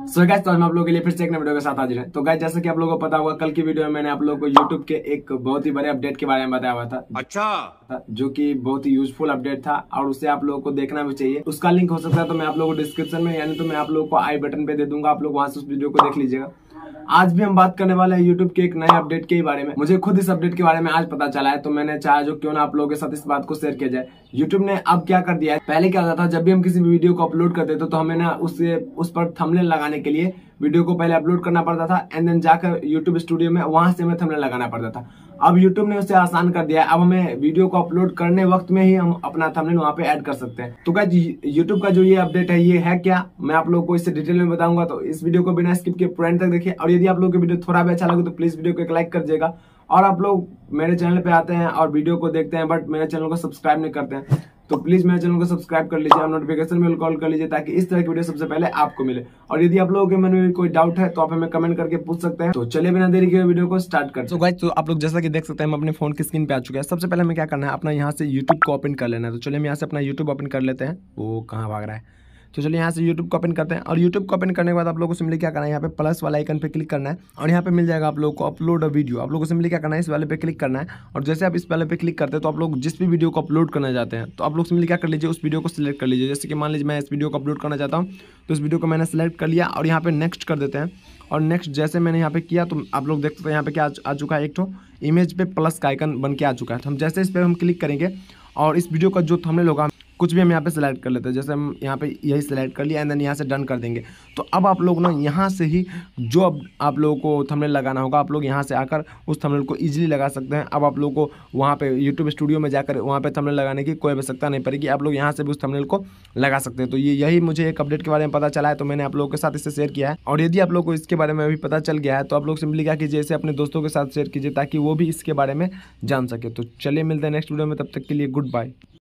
So guys, तो हम आप लोगों के लिए फिर से एक नए वीडियो के साथ हाजिर हैं। तो गाइस, जैसा कि आप लोगों को पता होगा, कल की वीडियो में मैंने आप लोगों को YouTube के एक बहुत ही बड़े अपडेट के बारे में बताया हुआ था। अच्छा, जो कि बहुत ही यूजफुल अपडेट था और उसे आप लोगों को देखना भी चाहिए। उसका लिंक हो सकता है तो मैं आप लोगों को डिस्क्रिप्शन में यानी तो मैं आप लोगों को आई बटन पे दे दूंगा, आप लोग वहां से उस वीडियो को देख लीजिएगा। आज भी हम बात करने वाले हैं यूट्यूब के एक नए अपडेट के बारे में। मुझे खुद इस अपडेट के बारे में आज पता चला है, तो मैंने चाहा जो क्यों ना आप लोगों के साथ इस बात को शेयर किया जाए। यूट्यूब ने अब क्या कर दिया है, पहले क्या होता था, जब भी हम किसी वीडियो को अपलोड करते थे तो हमें ना उस पर थंबनेल लगाने के लिए वीडियो को पहले अपलोड करना पड़ता था एंड देन जाकर यूट्यूब स्टूडियो में वहां से हमें थंबनेल लगाना पड़ता था। अब यूट्यूब ने उसे आसान कर दिया है। अब हमें वीडियो को अपलोड करने वक्त में ही हम अपना थंबनेल वहां पे ऐड कर सकते हैं। तो गाइस, यूट्यूब का जो ये अपडेट है ये है क्या, मैं आप लोगों को इससे डिटेल में बताऊंगा। तो इस वीडियो को बिना स्किप के पूरा एंड तक देखिए। और यदि आप लोगों को वीडियो थोड़ा भी अच्छा लगे तो प्लीज वीडियो को एक लाइक कर दीजिएगा। और आप लोग मेरे चैनल पे आते हैं और वीडियो को देखते हैं बट मेरे चैनल को सब्सक्राइब नहीं करते हैं, तो प्लीज मेरे चैनल को सब्सक्राइब कर लीजिए और नोटिफिकेशन बेल कॉल कर लीजिए ताकि इस तरह की वीडियो सबसे पहले आपको मिले। और यदि आप लोगों के मन में कोई डाउट है तो आप हमें कमेंट करके पूछ सकते हैं। तो चलिए बिना देरी के वीडियो को स्टार्ट करते हैं। तो गाइस, तो आप लोग जैसा कि देख सकते हैं, हम अपने फोन की स्क्रीन पे आ चुके हैं। सबसे पहले हमें क्या करना है, अपना यहाँ से यूट्यूब को ओपन कर लेना है। तो चलिए हम यहाँ से अपना यूट्यूब ओपन कर लेते हैं। वो कहाँ भाग रहा है, तो चलिए यहाँ से YouTube को ओपन करते हैं। और YouTube को ओपन करने के बाद आप लोगों को सिंपली क्या करना है, यहाँ पे प्लस वाला आइकन पे क्लिक करना है और यहाँ पे मिल जाएगा आप लोगों को अपलोड अ वीडियो। आप लोगों को सिंपली क्या करना है, इस वाले पे क्लिक करना है। और जैसे आप इस वाले पे क्लिक करते हैं तो आप लोग जिस भी वीडियो को अपलोड करना चाहते हैं तो आप लोग सिंपली क्या कर लीजिए, उस वीडियो को सिलेक्ट कर लीजिए। जैसे कि मान लीजिए मैं इस वीडियो को अपलोड करना चाहता हूँ, तो इस वीडियो को मैंने सेलेक्ट कर लिया और यहाँ पे नेक्स्ट कर देते हैं। और नेक्स्ट जैसे मैंने यहाँ पे किया तो आप लोग देख सकते हैं यहाँ पे क्या आ चुका है, एक तो इमेज पे प्लस का आइकन बन के आ चुका है। तो हम जैसे इस पर हम क्लिक करेंगे और इस वीडियो का जो थंबनेल होगा कुछ भी हम यहाँ पे सेलेक्ट कर लेते हैं। जैसे हम यहाँ पे यही सेलेक्ट कर लिया एंड देन यहाँ से डन कर देंगे। तो अब आप लोग ना यहाँ से ही जो अब आप लोगों को थंबनेल लगाना होगा, आप लोग यहाँ से आकर उस थंबनेल को इजीली लगा सकते हैं। अब आप लोगों को वहाँ पे यूट्यूब स्टूडियो में जाकर वहाँ पे थंबनेल लगाने की कोई आवश्यकता नहीं पड़ेगी, आप लोग यहाँ से भी उस थंबनेल को लगा सकते हैं। तो यही मुझे एक अपडेट के बारे में पता चला है, तो मैंने आप लोगों के साथ इसे शेयर किया है। और यदि आप लोग को इसके बारे में अभी पता चल गया है तो आप लोग सिंपली क्या कीजिए, इसे अपने दोस्तों के साथ शेयर कीजिए ताकि वो भी इसके बारे में जान सके। तो चलिए मिलते हैं नेक्स्ट वीडियो में, तब तक के लिए गुड बाय।